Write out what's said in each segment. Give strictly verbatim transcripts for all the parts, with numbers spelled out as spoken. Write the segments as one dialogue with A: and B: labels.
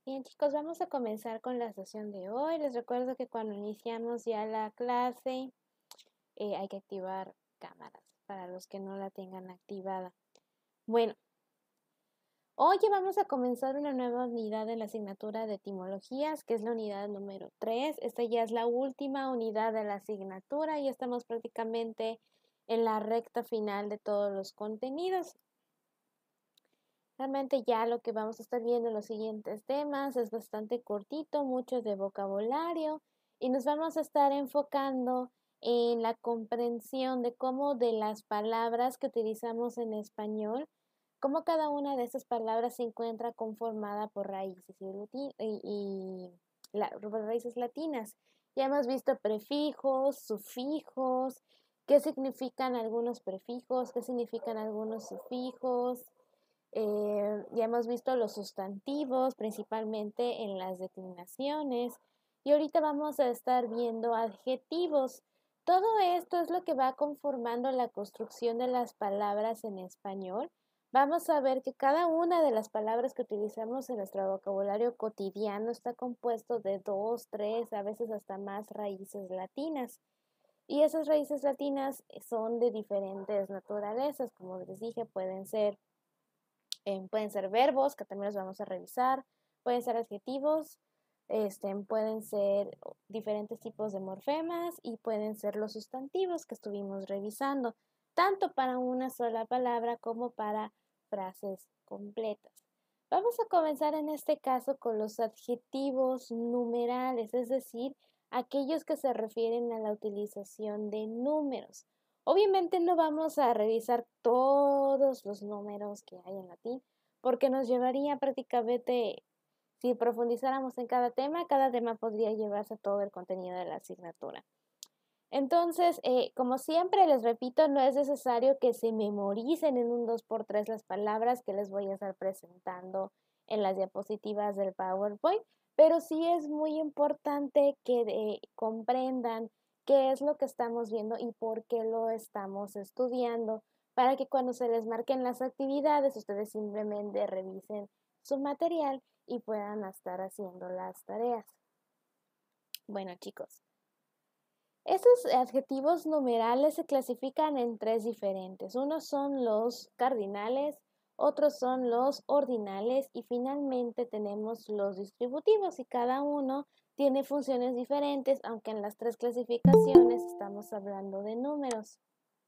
A: Bien, chicos, vamos a comenzar con la sesión de hoy. Les recuerdo que cuando iniciamos ya la clase eh, hay que activar cámaras para los que no la tengan activada. Bueno, hoy vamos a comenzar una nueva unidad en la asignatura de etimologías, que es la unidad número tres. Esta ya es la última unidad de la asignatura y estamos prácticamente en la recta final de todos los contenidos. Realmente ya lo que vamos a estar viendo en los siguientes temas es bastante cortito, mucho de vocabulario y nos vamos a estar enfocando en la comprensión de cómo de las palabras que utilizamos en español, cómo cada una de esas palabras se encuentra conformada por raíces y, y, y la, por raíces latinas. Ya hemos visto prefijos, sufijos, qué significan algunos prefijos, qué significan algunos sufijos. Eh, ya hemos visto los sustantivos, principalmente en las declinaciones, y ahorita vamos a estar viendo adjetivos. Todo esto es lo que va conformando la construcción de las palabras en español. Vamos a ver que cada una de las palabras que utilizamos en nuestro vocabulario cotidiano está compuesto de dos, tres, a veces hasta más raíces latinas. Y esas raíces latinas son de diferentes naturalezas, como les dije, pueden ser Eh, pueden ser verbos, que también los vamos a revisar, pueden ser adjetivos, este, pueden ser diferentes tipos de morfemas y pueden ser los sustantivos que estuvimos revisando, tanto para una sola palabra como para frases completas. Vamos a comenzar en este caso con los adjetivos numerales, es decir, aquellos que se refieren a la utilización de números. Obviamente no vamos a revisar todos los números que hay en latín, porque nos llevaría prácticamente, si profundizáramos en cada tema, cada tema podría llevarse todo el contenido de la asignatura. Entonces, eh, como siempre les repito, no es necesario que se memoricen en un dos por tres las palabras que les voy a estar presentando en las diapositivas del PowerPoint, pero sí es muy importante que eh, comprendan qué es lo que estamos viendo y por qué lo estamos estudiando, para que cuando se les marquen las actividades, ustedes simplemente revisen su material y puedan estar haciendo las tareas. Bueno, chicos. Estos adjetivos numerales se clasifican en tres diferentes. Unos son los cardinales, otros son los ordinales y finalmente tenemos los distributivos y cada uno tiene funciones diferentes, aunque en las tres clasificaciones estamos hablando de números.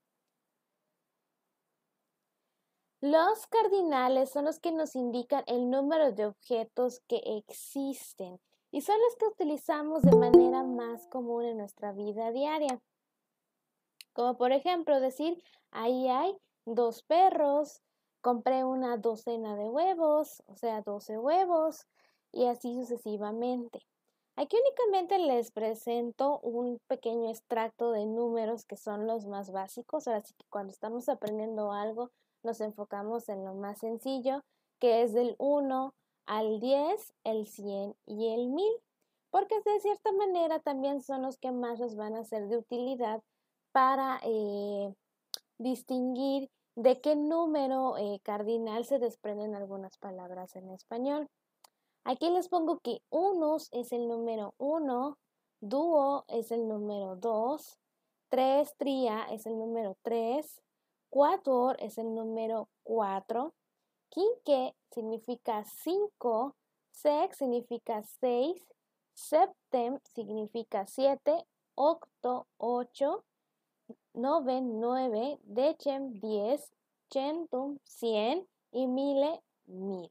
A: Los cardinales son los que nos indican el número de objetos que existen y son los que utilizamos de manera más común en nuestra vida diaria. Como por ejemplo decir, ahí hay dos perros, compré una docena de huevos, o sea, doce huevos, y así sucesivamente. Aquí únicamente les presento un pequeño extracto de números que son los más básicos. Ahora sí que cuando estamos aprendiendo algo nos enfocamos en lo más sencillo, que es del uno al diez, el cien y el mil, porque de cierta manera también son los que más nos van a ser de utilidad para eh, distinguir de qué número eh, cardinal se desprenden algunas palabras en español. Aquí les pongo que unos es el número uno, dúo es el número dos, tres tria es el número tres, quatuor es el número cuatro, quinque significa cinco, sex significa seis, septem significa siete, octo ocho, noven nueve, decem diez, centum cien y mille mil.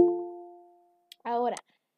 A: Ahora,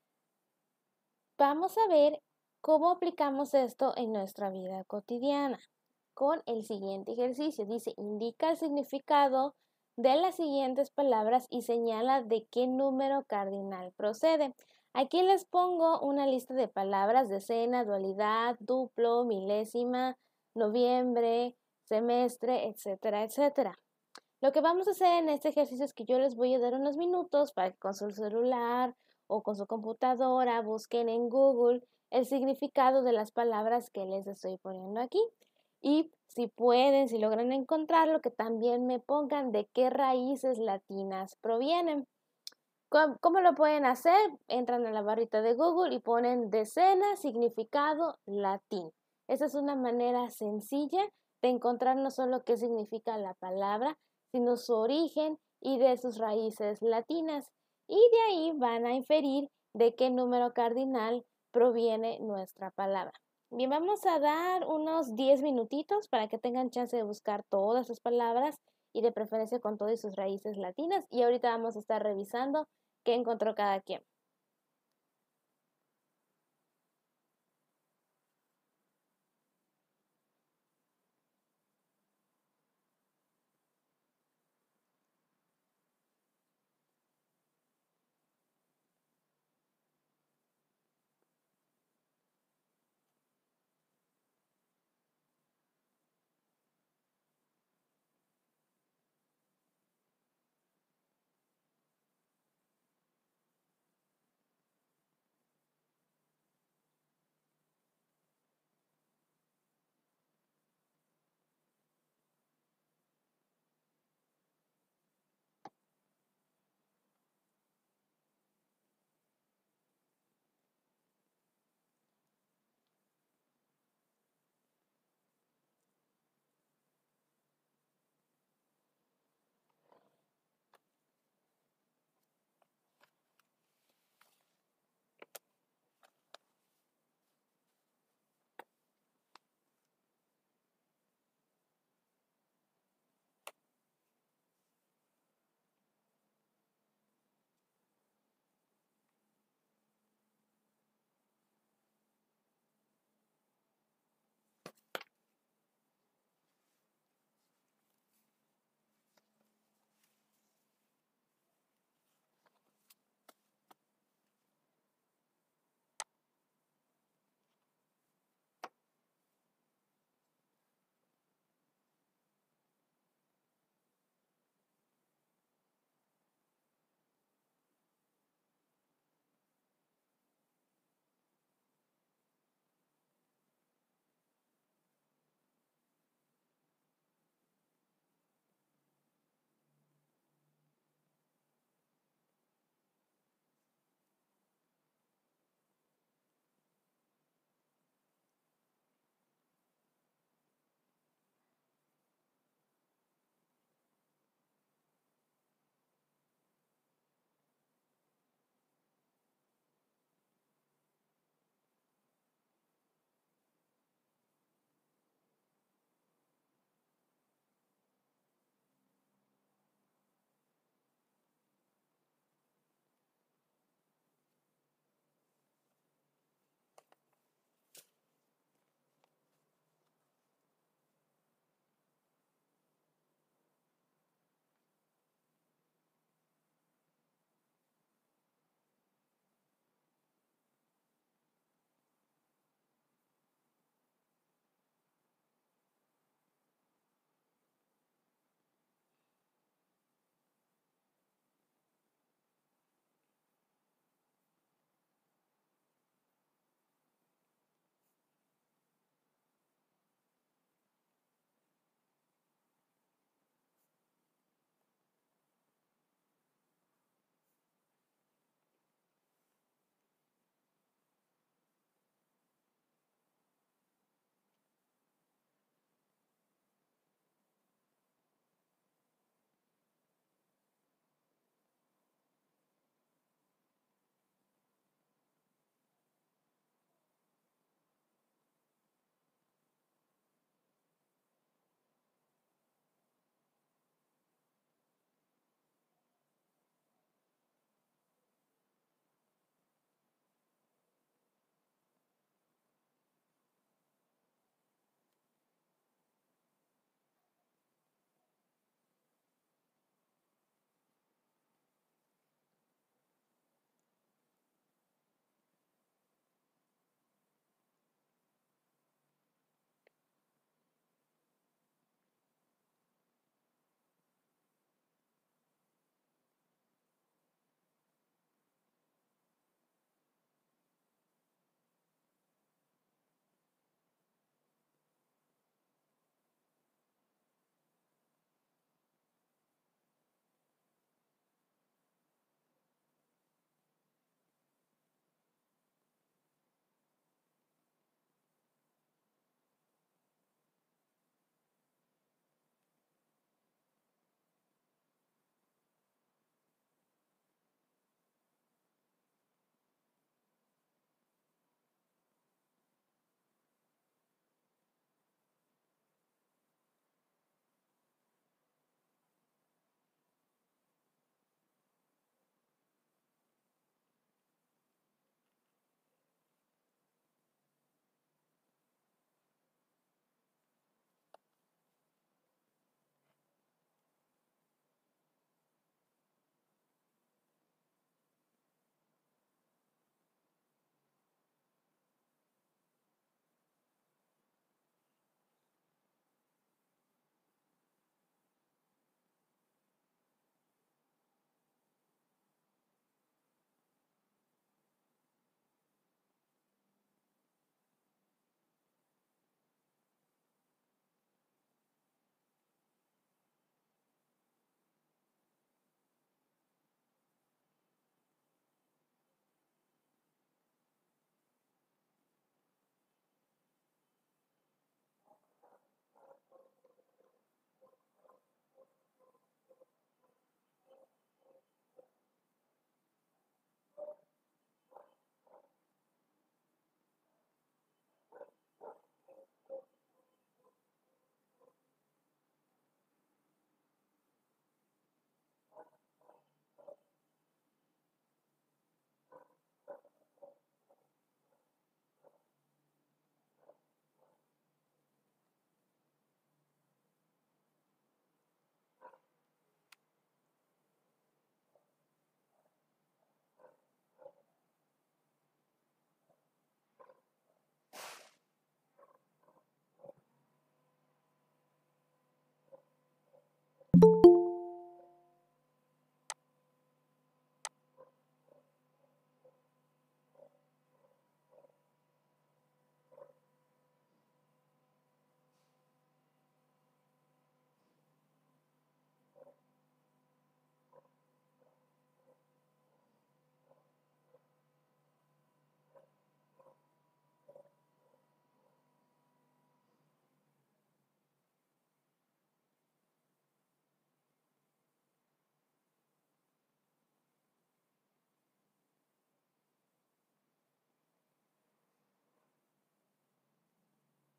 A: vamos a ver cómo aplicamos esto en nuestra vida cotidiana con el siguiente ejercicio. Dice, indica el significado de las siguientes palabras y señala de qué número cardinal procede. Aquí les pongo una lista de palabras: decena, dualidad, duplo, milésima, noviembre, semestre, etcétera, etcétera. Lo que vamos a hacer en este ejercicio es que yo les voy a dar unos minutos para que con su celular o con su computadora busquen en Google el significado de las palabras que les estoy poniendo aquí. Y si pueden, si logran encontrarlo, que también me pongan de qué raíces latinas provienen. ¿Cómo, cómo lo pueden hacer? Entran a la barrita de Google y ponen decena, significado latín. Esa es una manera sencilla de encontrar no solo qué significa la palabra, sino su origen y de sus raíces latinas. Y de ahí van a inferir de qué número cardinal proviene nuestra palabra. Bien, vamos a dar unos diez minutitos para que tengan chance de buscar todas sus palabras y de preferencia con todas sus raíces latinas. Y ahorita vamos a estar revisando qué encontró cada quien.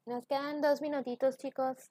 A: Nos quedan dos minutitos, chicos.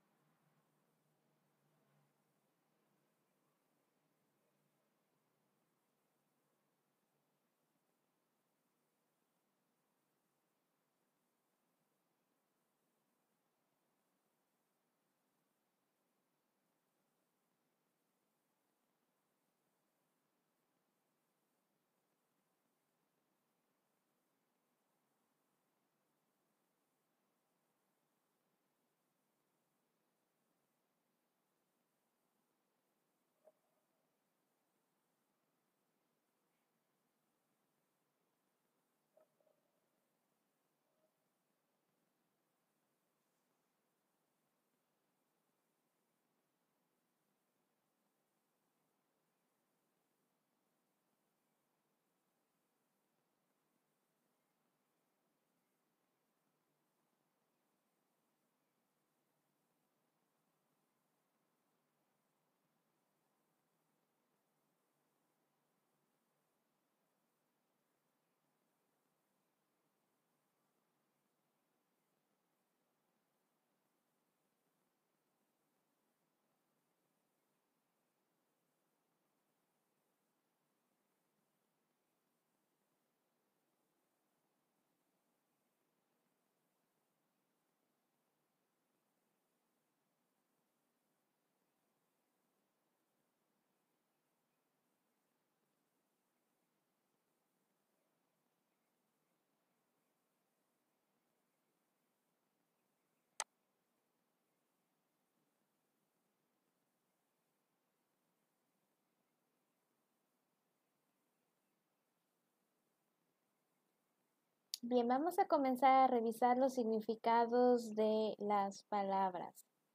A: Bien, vamos a comenzar a revisar los significados de las palabras.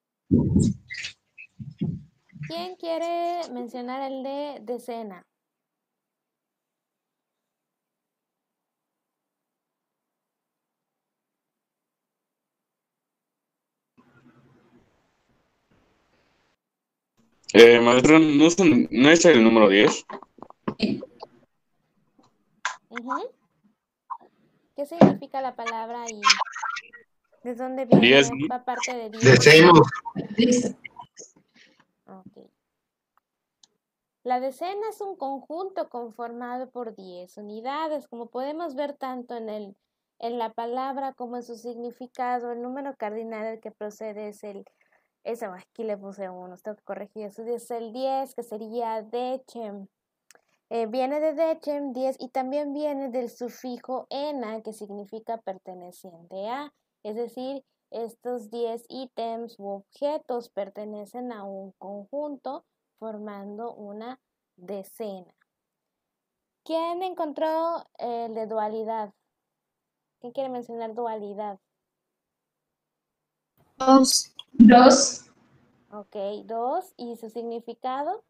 A: ¿Quién quiere mencionar el de decena?
B: Eh, maestro, ¿no es, un- no es el número diez?
A: Ujú. ¿Qué significa la palabra y de dónde viene?
B: diez, ¿no?
A: ¿Va parte de diez?
C: Decimos.
A: Ok. La decena es un conjunto conformado por diez unidades. Como podemos ver tanto en, el, en la palabra como en su significado, el número cardinal del que procede es el... Eso, aquí le puse uno, tengo que corregir eso. Es el diez, que sería decem. Eh, viene de decem, diez, y también viene del sufijo ena, que significa perteneciente a. Es decir, estos diez ítems u objetos pertenecen a un conjunto formando una decena. ¿Quién encontró el de dualidad? ¿Quién quiere mencionar dualidad?
C: Dos. Dos.
A: Ok, dos. ¿Y su significado?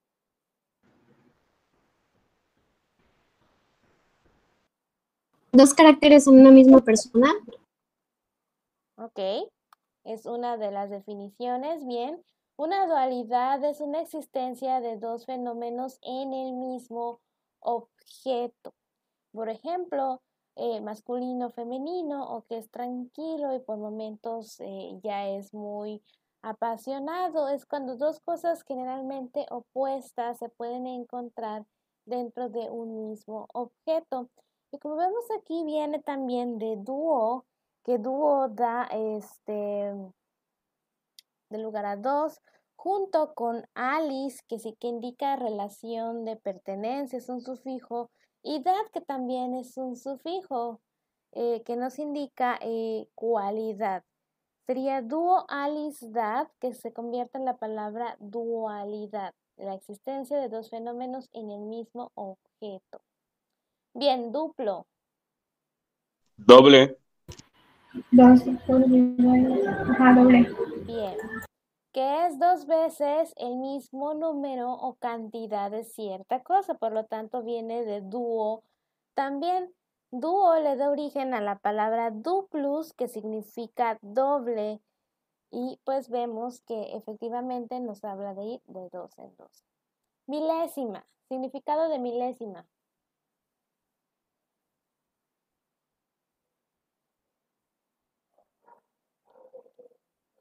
C: Dos caracteres en una misma persona.
A: Ok, es una de las definiciones. Bien, una dualidad es una existencia de dos fenómenos en el mismo objeto. Por ejemplo, eh, masculino, femenino, o que es tranquilo y por momentos eh, ya es muy apasionado. Es cuando dos cosas generalmente opuestas se pueden encontrar dentro de un mismo objeto. Y como vemos aquí viene también de dúo, que dúo da este de lugar a dos, junto con Alice, que sí que indica relación de pertenencia, es un sufijo, y dad, que también es un sufijo, eh, que nos indica eh, cualidad. Sería dúo Alice dad, que se convierte en la palabra dualidad, la existencia de dos fenómenos en el mismo objeto. Bien, duplo.
B: Doble.
C: Dos. Ajá, doble.
A: Bien. Que es dos veces el mismo número o cantidad de cierta cosa, por lo tanto viene de dúo. También dúo le da origen a la palabra duplus, que significa doble, y pues vemos que efectivamente nos habla de ir de dos en dos. Milésima, significado de milésima.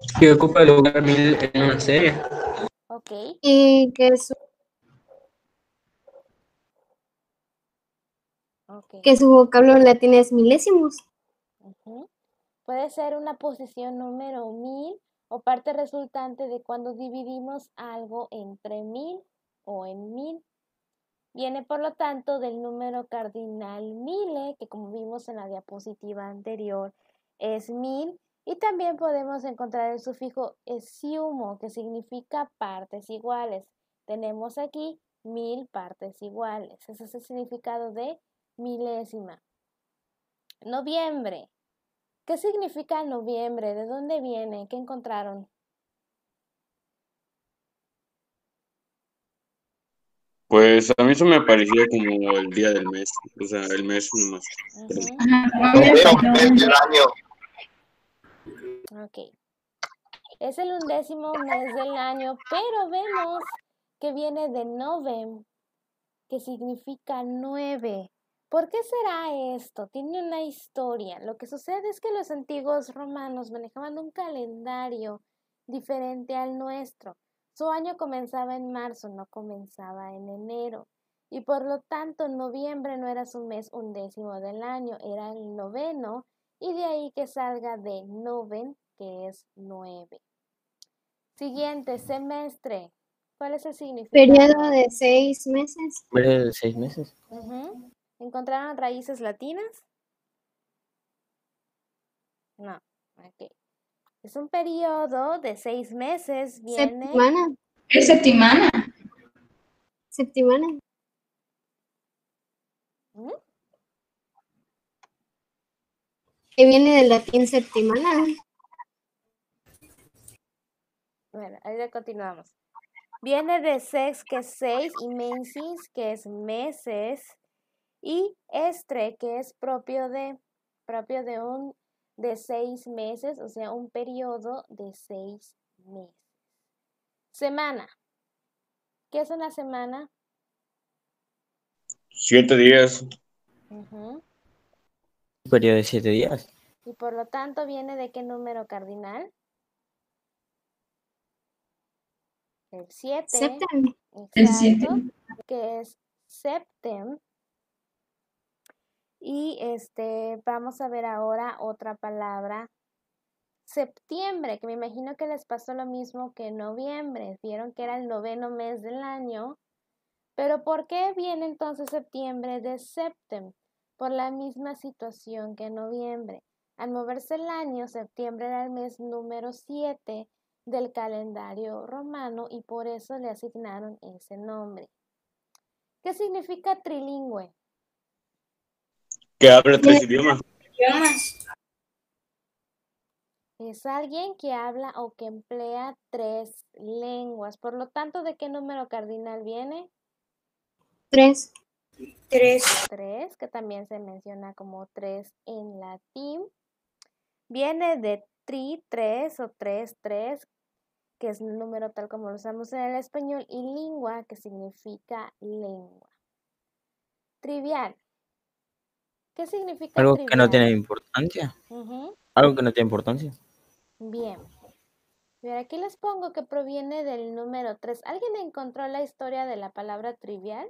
D: Que ocupa el lugar mil en una serie.
A: Ok.
C: Y que su,
A: Ok.
C: que su vocablo latín es milésimos.
A: Ujú. Puede ser una posición número mil o parte resultante de cuando dividimos algo entre mil o en mil. Viene, por lo tanto, del número cardinal mille, que como vimos en la diapositiva anterior, es mil. Y también podemos encontrar el sufijo esiumo, que significa partes iguales. Tenemos aquí mil partes iguales. Ese es el significado de milésima. Noviembre. ¿Qué significa noviembre? ¿De dónde viene? ¿Qué encontraron?
B: Pues a mí eso me parecía como el día del mes, o sea, el mes nomás.
A: Ujú. Ok. Es el undécimo mes del año, pero vemos que viene de novem, que significa nueve. ¿Por qué será esto? Tiene una historia. Lo que sucede es que los antiguos romanos manejaban un calendario diferente al nuestro. Su año comenzaba en marzo, no comenzaba en enero. Y por lo tanto, noviembre no era su mes undécimo del año, era el noveno, y de ahí que salga de noven, que es nueve. Siguiente, semestre. ¿Cuál es el significado?
C: Periodo de seis meses.
D: Periodo de seis meses.
A: Uh-huh. ¿Encontraron raíces latinas? No. Ok. Es un periodo de seis meses. Viene.
C: Septimana.
E: ¿Qué septimana?
C: Septimana.
A: ¿Mm?
C: Que viene del latín septimana.
A: Bueno, ahí ya continuamos. Viene de sex, que es seis, y mensis, que es meses, y estre, que es propio de, propio de un, de seis meses, o sea, un periodo de seis meses. Semana. ¿Qué es una semana?
B: Siete días.
A: Uh-huh.
D: Un periodo de siete días.
A: Y por lo tanto, ¿viene de qué número cardinal? El siete.
C: Septem.
E: El siete.
A: Exacto. Que es septem. Y este, vamos a ver ahora otra palabra. Septiembre, que me imagino que les pasó lo mismo que noviembre. Vieron que era el noveno mes del año. Pero ¿por qué viene entonces septiembre de septem? Por la misma situación que noviembre. Al moverse el año, septiembre era el mes número siete del calendario romano y por eso le asignaron ese nombre. ¿Qué significa trilingüe?
B: Que habla tres idiomas.
E: Idiomas.
A: Es alguien que habla o que emplea tres lenguas. Por lo tanto, ¿de qué número cardinal viene?
C: Tres.
E: Tres.
A: Tres, que también se menciona como tres en latín. Viene de tri, tres o tres, tres, que es el número tal como lo usamos en el español, y lingua, que significa lengua. Trivial. ¿Qué significa
D: Algo
A: trivial?
D: que no tiene importancia.
A: Uh-huh.
D: Algo que no tiene importancia.
A: Bien. Y ahora aquí les pongo que proviene del número tres. ¿Alguien encontró la historia de la palabra trivial?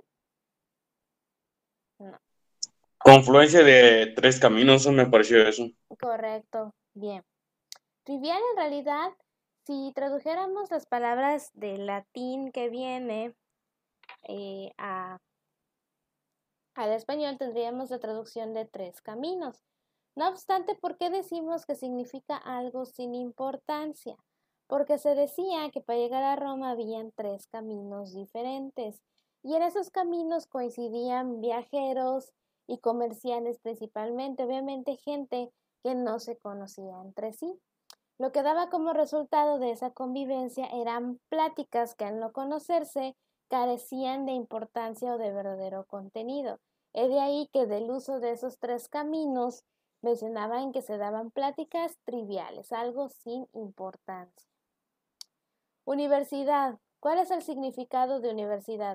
A: No.
B: Confluencia de tres caminos, me pareció eso.
A: Correcto. Bien. Trivial en realidad, si tradujéramos las palabras del latín que viene eh, a, al español, tendríamos la traducción de tres caminos. No obstante, ¿por qué decimos que significa algo sin importancia? Porque se decía que para llegar a Roma habían tres caminos diferentes y en esos caminos coincidían viajeros y comerciantes principalmente, obviamente gente que no se conocía entre sí. Lo que daba como resultado de esa convivencia eran pláticas que al no conocerse carecían de importancia o de verdadero contenido. Es de ahí que del uso de esos tres caminos mencionaban que se daban pláticas triviales, algo sin importancia. Universidad. ¿Cuál es el significado de universidad?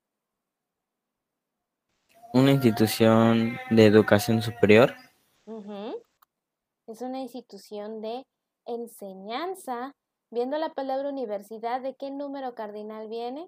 D: Una institución de educación superior.
A: Uh-huh. Es una institución de enseñanza. Viendo la palabra universidad, ¿de qué número cardinal viene?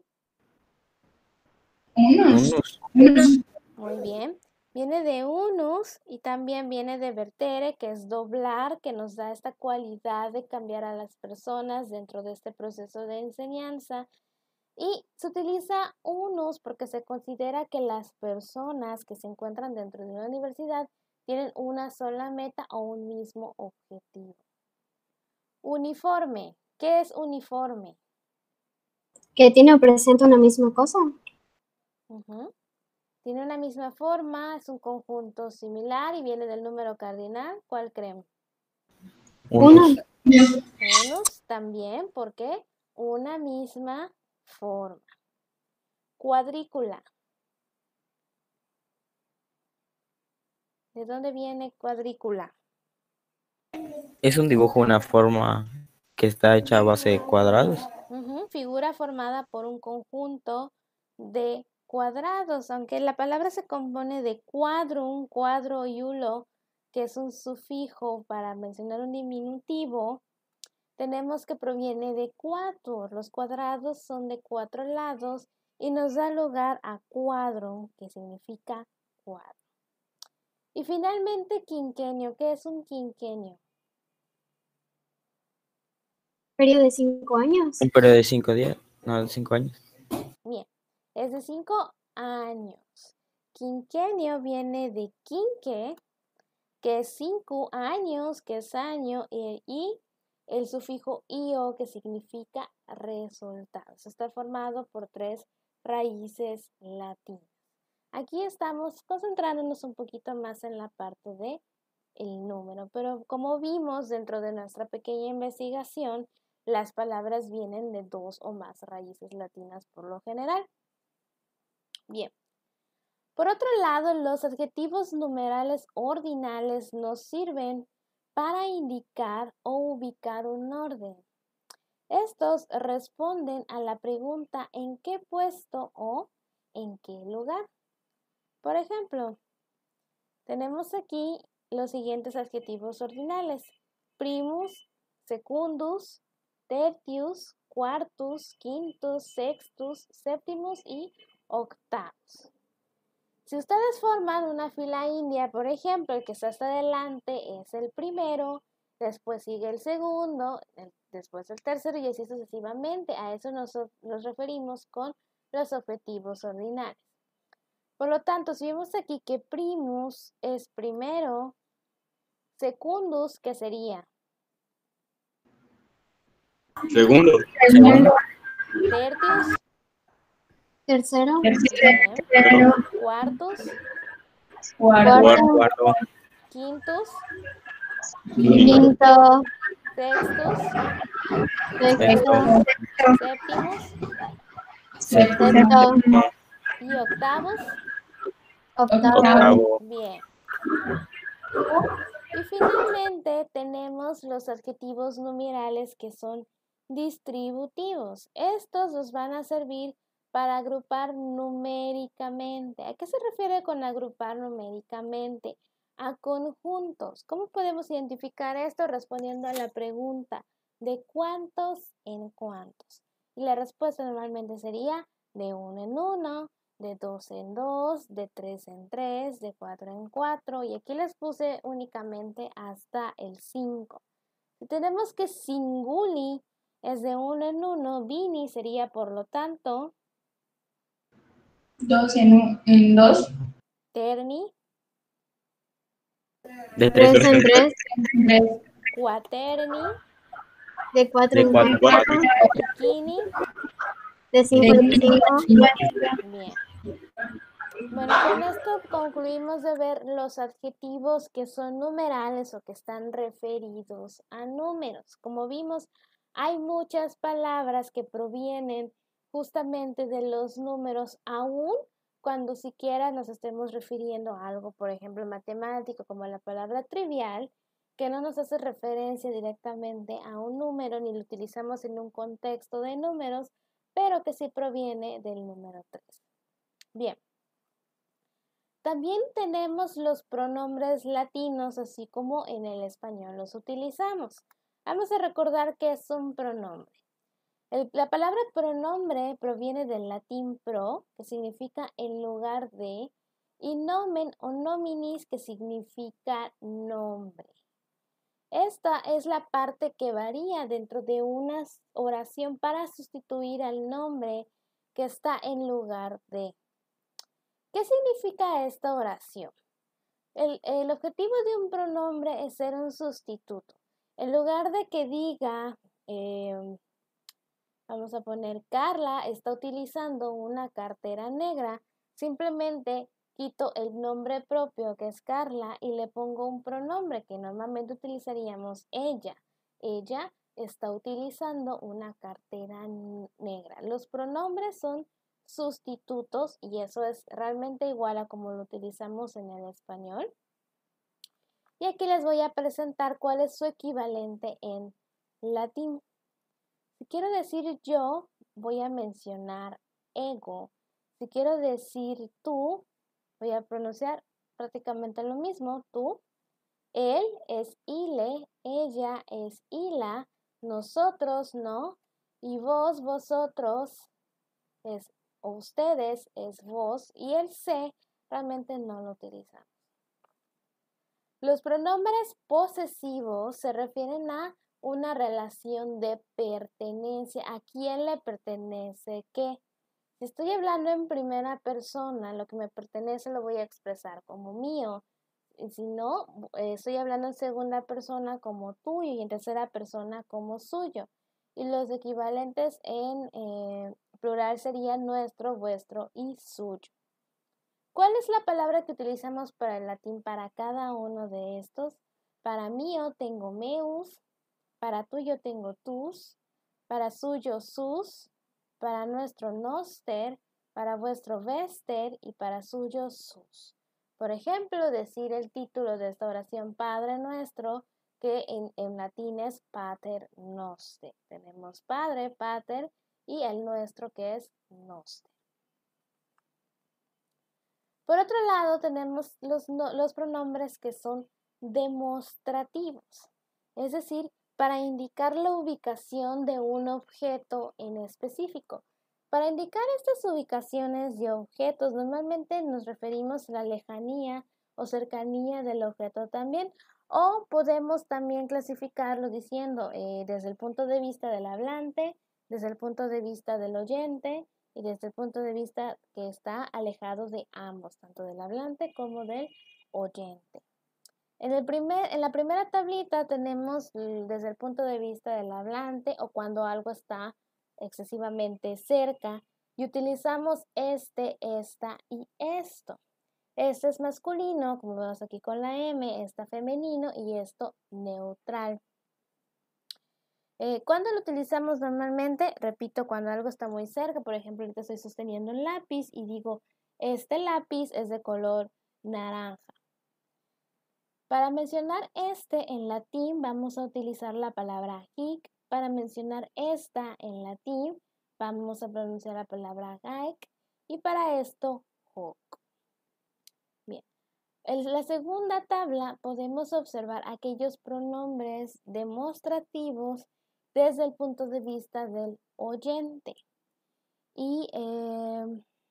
E: Unos.
D: Unos.
E: Unos.
A: Muy bien. Viene de unus y también viene de vertere, que es doblar, que nos da esta cualidad de cambiar a las personas dentro de este proceso de enseñanza. Y se utiliza unus porque se considera que las personas que se encuentran dentro de una universidad tienen una sola meta o un mismo objetivo. Uniforme. ¿Qué es uniforme?
C: Que tiene o presenta una misma cosa.
A: Uh-huh. Tiene una misma forma, es un conjunto similar y viene del número cardinal. ¿Cuál creen?
C: Uno.
D: Unos.
A: Unus también, ¿por qué? Una misma forma. Cuadrícula. ¿De dónde viene cuadrícula?
D: Es un dibujo, una forma que está hecha a base de cuadrados.
A: Uh-huh. Figura formada por un conjunto de cuadrados, aunque la palabra se compone de cuadrum, cuadro y ulo, que es un sufijo para mencionar un diminutivo, tenemos que proviene de cuatro. Los cuadrados son de cuatro lados y nos da lugar a cuadrum, que significa cuadro. Y finalmente, quinquenio. ¿Qué es un quinquenio?
C: Periodo de cinco años.
D: Un periodo de cinco días, no, de cinco años.
A: Bien, es de cinco años. Quinquenio viene de quinque, que es cinco años, que es año, y, y el sufijo io, que significa resultados. Está formado por tres raíces latinas. Aquí estamos concentrándonos un poquito más en la parte de el número, pero como vimos dentro de nuestra pequeña investigación, las palabras vienen de dos o más raíces latinas por lo general. Bien. Por otro lado, los adjetivos numerales ordinales nos sirven para indicar o ubicar un orden. Estos responden a la pregunta ¿en qué puesto o en qué lugar? Por ejemplo, tenemos aquí los siguientes adjetivos ordinales: primus, secundus, tertius, quartus, quintus, sextus, séptimus y octavos. Si ustedes forman una fila india, por ejemplo, el que está hasta adelante es el primero, después sigue el segundo, el, después el tercero y así sucesivamente. A eso nos, nos referimos con los objetivos ordinales. Por lo tanto, si vemos aquí que primus es primero, secundus, ¿qué sería?
B: Segundo.
E: Segundo.
A: Tertius,
C: Tercero.
E: Tercero.
A: cuartus,
E: Cuarto.
C: Cuarto.
D: Cuarto.
A: quintus,
C: Quinto.
A: sextus,
C: Sexto.
A: séptimos
C: Sexto.
A: y octavos.
C: Octavo.
D: Octavo.
A: Bien. Y finalmente tenemos los adjetivos numerales que son distributivos. Estos nos van a servir para agrupar numéricamente. ¿A qué se refiere con agrupar numéricamente? A conjuntos. ¿Cómo podemos identificar esto? Respondiendo a la pregunta ¿de cuántos en cuántos? Y la respuesta normalmente sería de uno en uno, de dos en dos, de tres en tres, de cuatro en cuatro. Y aquí les puse únicamente hasta el cinco. Si tenemos que singuli es de uno en uno, bini sería por lo tanto
E: Dos en, un, en dos.
A: terni,
D: De tres
C: Tres en tres.
E: Tres.
A: cuaterni,
C: De cuatro
D: De
C: en
D: cuatro.
C: cuatro.
A: y quini.
C: De cinco en cinco.
A: Bien. Bueno, con esto concluimos de ver los adjetivos que son numerales o que están referidos a números. Como vimos, hay muchas palabras que provienen justamente de los números, aún cuando siquiera nos estemos refiriendo a algo, por ejemplo, matemático, como la palabra trivial, que no nos hace referencia directamente a un número ni lo utilizamos en un contexto de números, pero que sí proviene del número tres. Bien. También tenemos los pronombres latinos, así como en el español los utilizamos. Vamos a recordar que es un pronombre. El- la palabra pronombre proviene del latín pro, que significa en lugar de, y nomen o nominis, que significa nombre. Esta es la parte que varía dentro de una oración para sustituir al nombre que está en lugar de. ¿Qué significa esta oración? El, el objetivo de un pronombre es ser un sustituto. En lugar de que diga, eh, vamos a poner Carla está utilizando una cartera negra, simplemente quito el nombre propio que es Carla y le pongo un pronombre que normalmente utilizaríamos ella. Ella está utilizando una cartera negra. Los pronombres son sustitutos y eso es realmente igual a como lo utilizamos en el español. Y aquí les voy a presentar cuál es su equivalente en latín. Si quiero decir yo, voy a mencionar ego. Si quiero decir tú, voy a pronunciar prácticamente lo mismo, tú. Él es ile, ella es ila, nosotros no, y vos, vosotros es o ustedes es vos, y el se realmente no lo utilizamos. Los pronombres posesivos se refieren a una relación de pertenencia. ¿A quién le pertenece qué? Si estoy hablando en primera persona, lo que me pertenece lo voy a expresar como mío. Y si no, eh, estoy hablando en segunda persona como tuyo y en tercera persona como suyo. Y los equivalentes en eh, plural serían nuestro, vuestro y suyo. ¿Cuál es la palabra que utilizamos para el latín para cada uno de estos? Para mío tengo meus, para tuyo tengo tus, para suyo sus, para nuestro noster, para vuestro vester y para suyo sus. Por ejemplo, decir el título de esta oración Padre Nuestro, que en, en latín es Pater Noster. Tenemos Padre, Pater y el nuestro que es Noster. Por otro lado, tenemos los, no, los pronombres que son demostrativos, es decir, para indicar la ubicación de un objeto en específico. Para indicar estas ubicaciones de objetos, normalmente nos referimos a la lejanía o cercanía del objeto también, o podemos también clasificarlo diciendo eh, desde el punto de vista del hablante, desde el punto de vista del oyente, y desde el punto de vista que está alejado de ambos, tanto del hablante como del oyente. En, el primer, en la primera tablita tenemos desde el punto de vista del hablante o cuando algo está excesivamente cerca y utilizamos este, esta y esto. Este es masculino, como vemos aquí con la M, esta femenino y esto neutral. Eh, ¿Cuándo lo utilizamos normalmente? Repito, cuando algo está muy cerca, por ejemplo, ahorita estoy sosteniendo un lápiz y digo, este lápiz es de color naranja. Para mencionar este en latín vamos a utilizar la palabra hic. Para mencionar esta en latín vamos a pronunciar la palabra haec. Y para esto, hoc. Bien. En la segunda tabla podemos observar aquellos pronombres demostrativos desde el punto de vista del oyente. Y eh,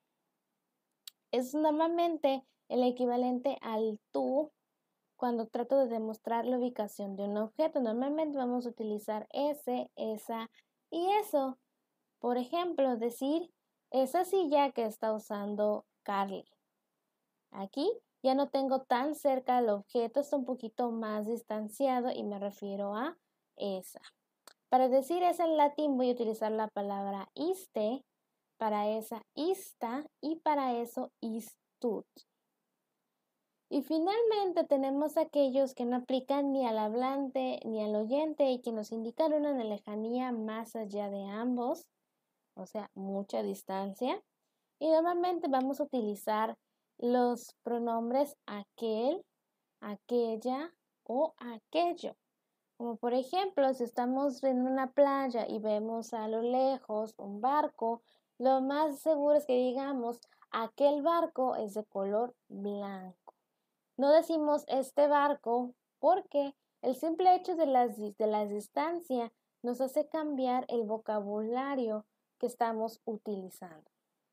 A: es normalmente el equivalente al tú cuando trato de demostrar la ubicación de un objeto. Normalmente vamos a utilizar ese, esa y eso. Por ejemplo, decir esa silla que está usando Carly. Aquí ya no tengo tan cerca el objeto, está un poquito más distanciado y me refiero a esa. Para decir esa en latín voy a utilizar la palabra iste, para esa ista y para eso istut. Y finalmente tenemos aquellos que no aplican ni al hablante ni al oyente y que nos indican una lejanía más allá de ambos, o sea, mucha distancia. Y normalmente vamos a utilizar los pronombres aquel, aquella o aquello. Como por ejemplo, si estamos en una playa y vemos a lo lejos un barco, lo más seguro es que digamos, aquel barco es de color blanco. No decimos este barco porque El simple hecho de las, de la distancia nos hace cambiar el vocabulario que estamos utilizando.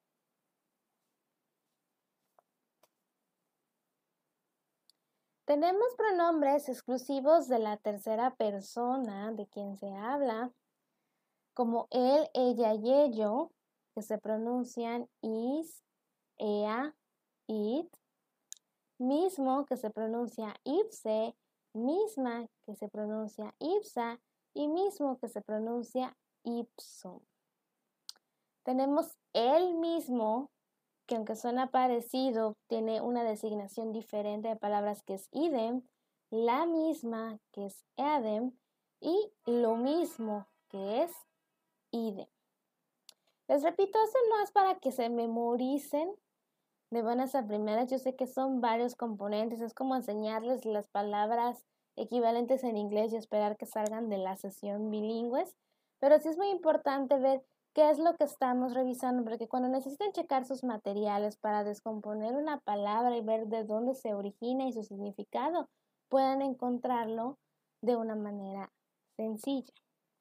A: Tenemos pronombres exclusivos de la tercera persona de quien se habla, como él, ella y ello, que se pronuncian is, ea, it, mismo, que se pronuncia ipse, misma, que se pronuncia ipsa, y mismo, que se pronuncia ipsum. Tenemos el mismo, que aunque suena parecido, tiene una designación diferente de palabras que es idem, la misma, que es edem, y lo mismo, que es idem. Les repito, esto no es para que se memoricen de buenas a primeras. Yo sé que son varios componentes, es como enseñarles las palabras equivalentes en inglés y esperar que salgan de la sesión bilingües, pero sí es muy importante ver qué es lo que estamos revisando, porque cuando necesiten checar sus materiales para descomponer una palabra y ver de dónde se origina y su significado, puedan encontrarlo de una manera sencilla.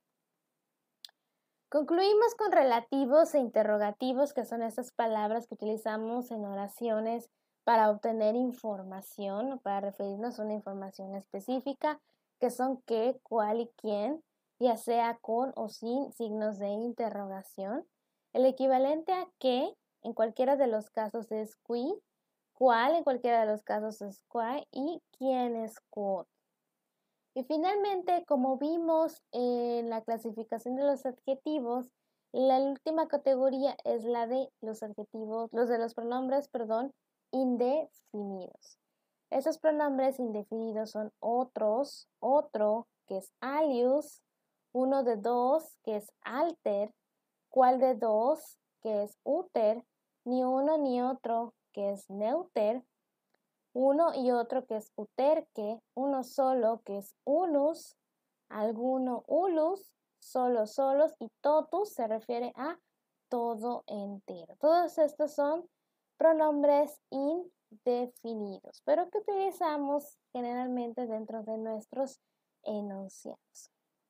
A: Concluimos con relativos e interrogativos, que son esas palabras que utilizamos en oraciones para obtener información o para referirnos a una información específica, que son qué, cuál y quién, ya sea con o sin signos de interrogación. El equivalente a qué en cualquiera de los casos es qui, cuál en cualquiera de los casos es quae y quién es quod. Y finalmente, como vimos en la clasificación de los adjetivos, la última categoría es la de los adjetivos, los de los pronombres, perdón, indefinidos. Esos pronombres indefinidos son otros, otro, que es alius, uno de dos, que es alter, cuál de dos, que es uter, ni uno ni otro, que es neuter, uno y otro, que es uterque, uno solo, que es unus, alguno ulus, solo solos, y totus se refiere a todo entero. Todos estos son pronombres indefinidos, pero que utilizamos generalmente dentro de nuestros enunciados.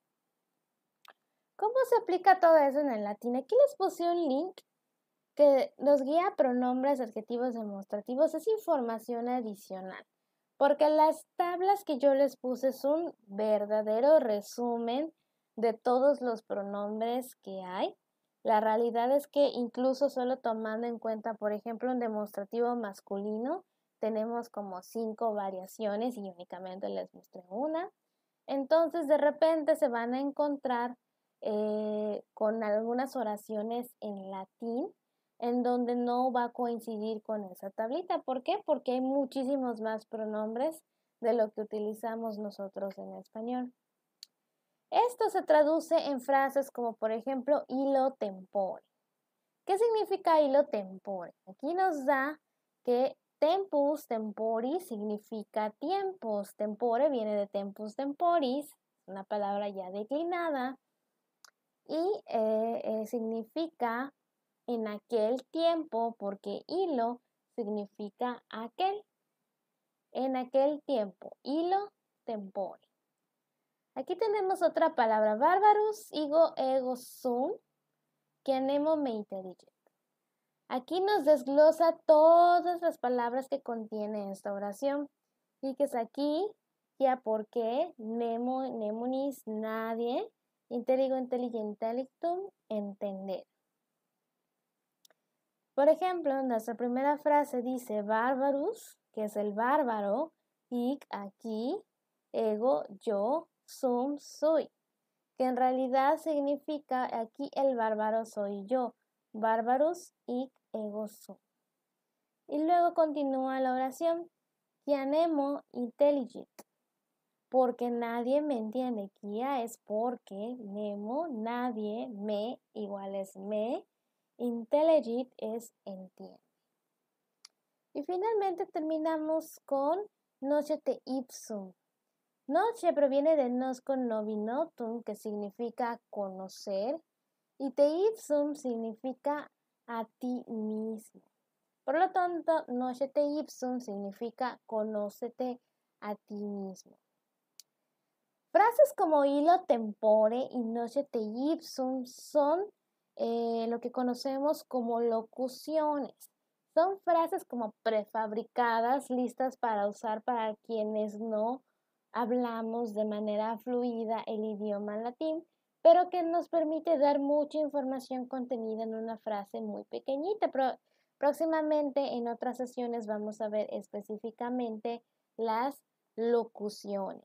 A: ¿Cómo se aplica todo eso en el latín? Aquí les puse un link que nos guía a pronombres, adjetivos demostrativos. Es información adicional, porque las tablas que yo les puse es un verdadero resumen de todos los pronombres que hay. La realidad es que incluso solo tomando en cuenta, por ejemplo, un demostrativo masculino, tenemos como cinco variaciones y únicamente les mostré una. Entonces, de repente se van a encontrar eh, con algunas oraciones en latín, en donde no va a coincidir con esa tablita. ¿Por qué? Porque hay muchísimos más pronombres de lo que utilizamos nosotros en español. Esto se traduce en frases como, por ejemplo, illo tempore. ¿Qué significa illo tempore? Aquí nos da que tempus temporis significa tiempos. Tempore viene de tempus temporis, una palabra ya declinada, y eh, eh, significa en aquel tiempo, porque illo significa aquel. En aquel tiempo, illo tempore. Aquí tenemos otra palabra, barbarus ego ego sum, que anemo me intelligit. Aquí nos desglosa todas las palabras que contiene esta oración. Y que es aquí, ya porque, nemo, nemonis, nadie, intelligo, intelligentelictum, entender. Por ejemplo, nuestra primera frase dice barbarus, que es el bárbaro, hic, aquí, ego, yo, sum, soy, que en realidad significa aquí el bárbaro soy yo, barbarus, hic, ego, sum. Y luego continúa la oración, quianemo intelligit, porque nadie me entiende. Quia es porque, nemo, nadie, me, igual es me, intelligit es entiende. Y finalmente terminamos con nocete ipsum. Noche proviene de nosco novinotum, que significa conocer, y te ipsum significa a ti mismo. Por lo tanto, nocete ipsum significa conócete a ti mismo. Frases como illo tempore y nocete ipsum son eh, lo que conocemos como locuciones. Son frases como prefabricadas, listas para usar para quienes no hablamos de manera fluida el idioma latín, pero que nos permite dar mucha información contenida en una frase muy pequeñita. Pero próximamente en otras sesiones vamos a ver específicamente las locuciones.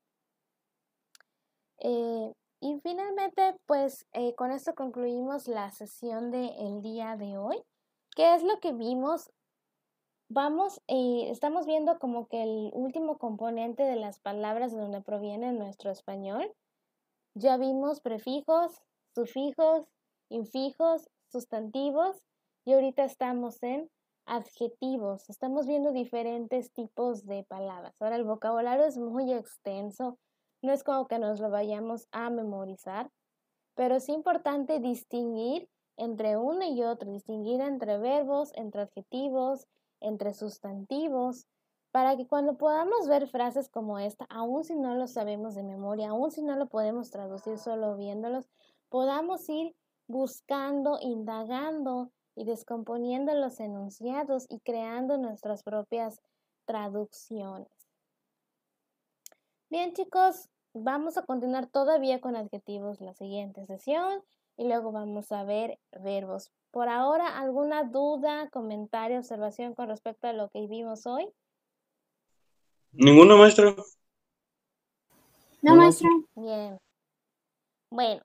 A: Eh, y finalmente, pues eh, con esto concluimos la sesión del día de hoy. ¿Qué es lo que vimos? Vamos, eh, estamos viendo como que el último componente de las palabras de donde proviene nuestro español. Ya vimos prefijos, sufijos, infijos, sustantivos y ahorita estamos en adjetivos. Estamos viendo diferentes tipos de palabras. Ahora el vocabulario es muy extenso. No es como que nos lo vayamos a memorizar, pero es importante distinguir entre uno y otro, distinguir entre verbos, entre adjetivos, entre sustantivos, para que cuando podamos ver frases como esta, aun si no lo sabemos de memoria, aun si no lo podemos traducir solo viéndolos, podamos ir buscando, indagando y descomponiendo los enunciados y creando nuestras propias traducciones. Bien, chicos, vamos a continuar todavía con adjetivos la siguiente sesión y luego vamos a ver verbos. Por ahora, ¿alguna duda, comentario, observación con respecto a lo que vimos hoy?
B: ¿Ninguno, maestro?
C: No, maestra.
A: Bien. Bueno,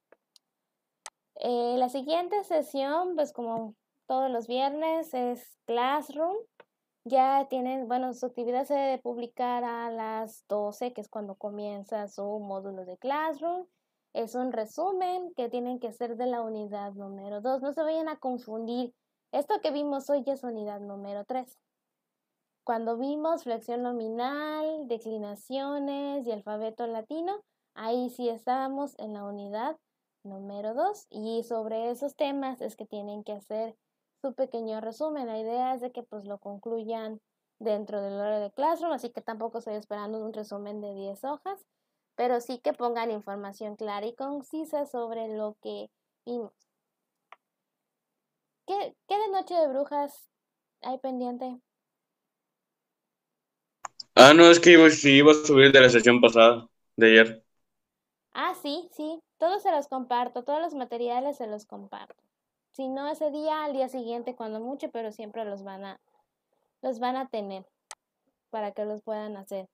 A: eh, la siguiente sesión, pues como todos los viernes, es Classroom. Ya tienen, bueno, su actividad se debe publicar a las doce, que es cuando comienza su módulo de Classroom. Es un resumen que tienen que ser de la unidad número dos. No se vayan a confundir. Esto que vimos hoy ya es unidad número tres. Cuando vimos flexión nominal, declinaciones y alfabeto latino, ahí sí estábamos en la unidad número dos. Y sobre esos temas es que tienen que hacer su pequeño resumen. La idea es de que pues lo concluyan dentro del horario de Classroom, así que tampoco estoy esperando un resumen de diez hojas, pero sí que pongan información clara y concisa sobre lo que vimos. ¿Qué, qué de Noche de Brujas hay pendiente?
B: Ah, no, es que iba, sí iba a subir de la sesión pasada, de ayer.
A: Ah, sí, sí, todos se los comparto, todos los materiales se los comparto. Si no ese día, al día siguiente cuando mucho, pero siempre los van a, los van a tener para que los puedan hacer.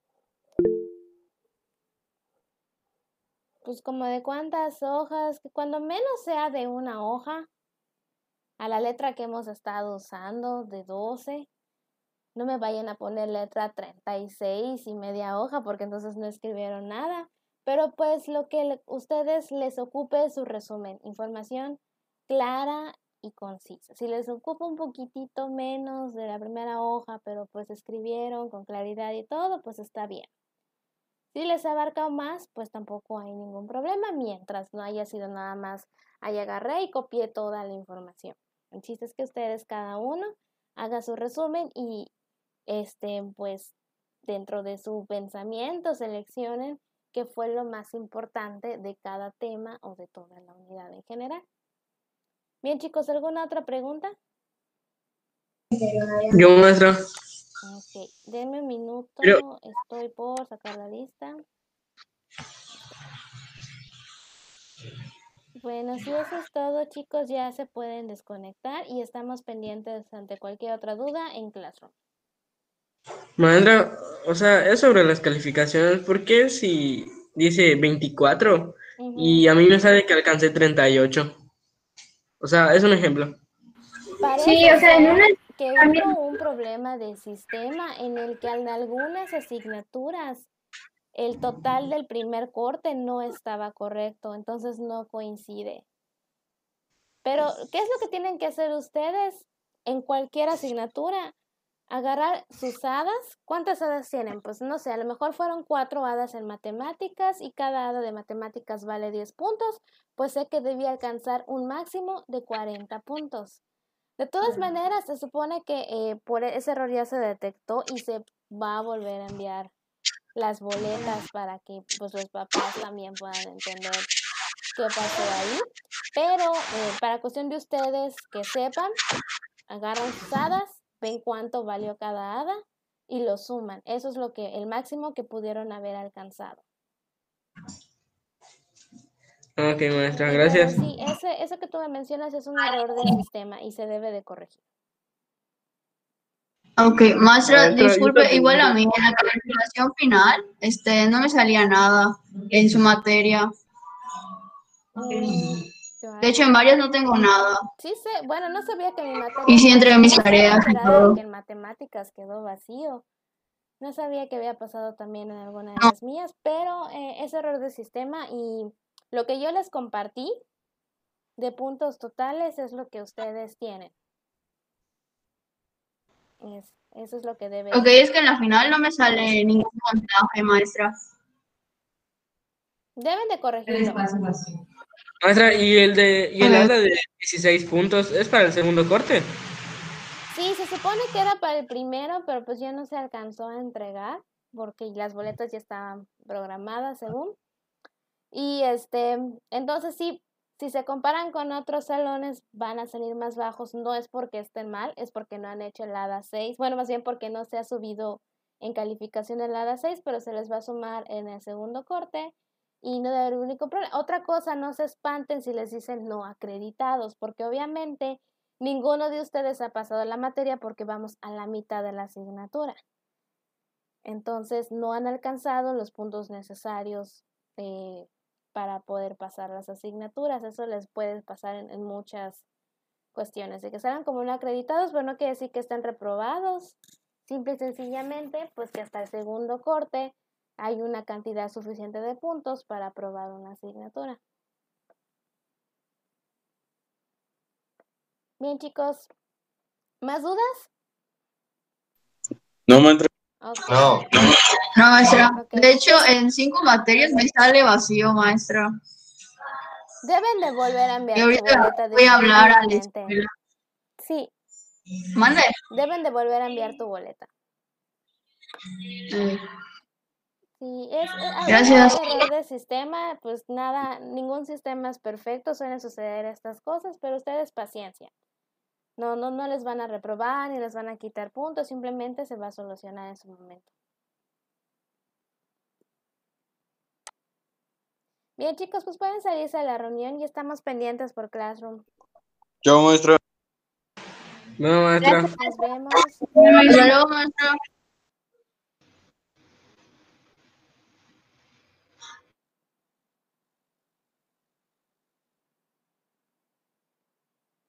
A: Pues como de cuántas hojas, que cuando menos sea de una hoja, a la letra que hemos estado usando, de doce, no me vayan a poner letra treinta y seis y media hoja, porque entonces no escribieron nada. Pero pues lo que le, ustedes les ocupe es su resumen, información clara y concisa. Si les ocupa un poquitito menos de la primera hoja, pero pues escribieron con claridad y todo, pues está bien. Si les abarca más, pues tampoco hay ningún problema, mientras no haya sido nada más, ahí agarré y copié toda la información. El chiste es que ustedes cada uno haga su resumen y este, pues dentro de su pensamiento seleccionen qué fue lo más importante de cada tema o de toda la unidad en general. Bien, chicos, ¿alguna otra pregunta?
F: Yo, maestra.
A: Ok, denme un minuto,
F: Pero-
A: estoy por sacar la lista. Bueno, si eso es todo, chicos, ya se pueden desconectar y estamos pendientes ante cualquier otra duda en Classroom.
F: Maestra, o sea, es sobre las calificaciones. ¿Por qué si dice veinticuatro
A: Ujú.
F: y a mí me sale que alcancé treinta y ocho? O sea, es un ejemplo.
A: Parece
E: Sí, o sea, en
A: ser
E: una
A: que
E: también-
A: hubo un problema de sistema en el que en algunas asignaturas el total del primer corte no estaba correcto, entonces no coincide. Pero, ¿qué es lo que tienen que hacer ustedes en cualquier asignatura? Agarrar sus hadas. ¿Cuántas hadas tienen? Pues no sé, a lo mejor fueron cuatro hadas en matemáticas y cada hada de matemáticas vale diez puntos, pues sé que debía alcanzar un máximo de cuarenta puntos. De todas maneras, se supone que eh, por ese error ya se detectó y se va a volver a enviar las boletas para que pues los papás también puedan entender qué pasó ahí. Pero eh, para cuestión de ustedes que sepan, agarran sus hadas, ven cuánto valió cada hada y lo suman. Eso es lo que el máximo que pudieron haber alcanzado.
F: Ok, maestra,
A: Y,
F: gracias.
A: pero sí, ese, eso que tú me mencionas es un error del sistema y se debe de corregir.
G: Ok, maestra,
F: Maestra, yo
G: disculpe,
F: te
G: igual a
F: pregunto-
G: mí en la calificación final, este, no me salía nada en su materia.
A: Mm,
G: De hecho, en varias no tengo nada.
A: sí sé, bueno, no sabía que mi materia...
G: Y sí entregué mis
A: no estaba
G: tareas y
A: enterada de
G: todo.
A: que en matemáticas quedó vacío. No sabía que había pasado también en alguna de
G: No.
A: las mías, pero eh, es error de sistema y lo que yo les compartí de puntos totales es lo que ustedes tienen. Es, eso es lo que debe
G: Ok,
A: de ser.
G: es que en la final no me sale ningún puntaje, maestra.
A: Deben de corregirlo.
F: Maestra, ¿y el de y el
G: Ok.
F: hada de dieciséis puntos es para el segundo corte?
A: Sí, se supone que era para el primero, pero pues ya no se alcanzó a entregar porque las boletas ya estaban programadas según. Y este, entonces sí, si se comparan con otros salones van a salir más bajos. No es porque estén mal, es porque no han hecho el hada seis. Bueno, más bien porque no se ha subido en calificación el hada seis, pero se les va a sumar en el segundo corte y no debe haber único problema. Otra cosa, no se espanten si les dicen no acreditados, porque obviamente ninguno de ustedes ha pasado la materia porque vamos a la mitad de la asignatura. Entonces no han alcanzado los puntos necesarios eh, para poder pasar las asignaturas. Eso les puede pasar en, en muchas cuestiones, de que salgan como no acreditados, pero no quiere decir que estén reprobados. Simple y sencillamente, pues que hasta el segundo corte hay una cantidad suficiente de puntos para aprobar una asignatura. Bien, chicos. ¿Más dudas?
B: No, maestra.
A: Okay.
H: No.
G: No, maestra.
A: Ok.
G: De hecho, en cinco materias me sale vacío, maestra.
A: Deben de volver a enviar
G: Y
A: su
G: ahorita
A: boleta
G: voy a hablar a la
A: definitivamente.
G: escuela.
A: Sí,
G: Mande.
A: deben de volver a enviar tu boleta.
G: Eh,
A: Sí, es, es a-
G: Gracias.
A: es error de sistema, pues nada, ningún sistema es perfecto, suelen suceder estas cosas, pero ustedes paciencia. No, no, no les van a reprobar ni les van a quitar puntos, simplemente se va a solucionar en su momento. Bien, chicos, pues pueden salirse a la reunión y estamos pendientes por Classroom.
B: Chao, maestra.
F: No, maestra.
A: Nos vemos.
G: Hasta luego, maestra.